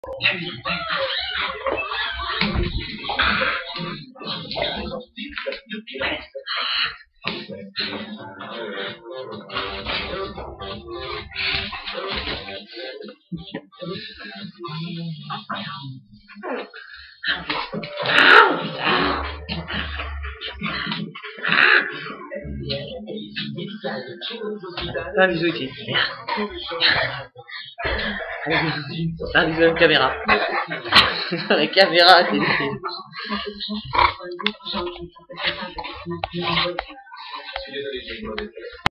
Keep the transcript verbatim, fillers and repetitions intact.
Un bisou ici. Un bisou à la caméra. La caméra, c'est...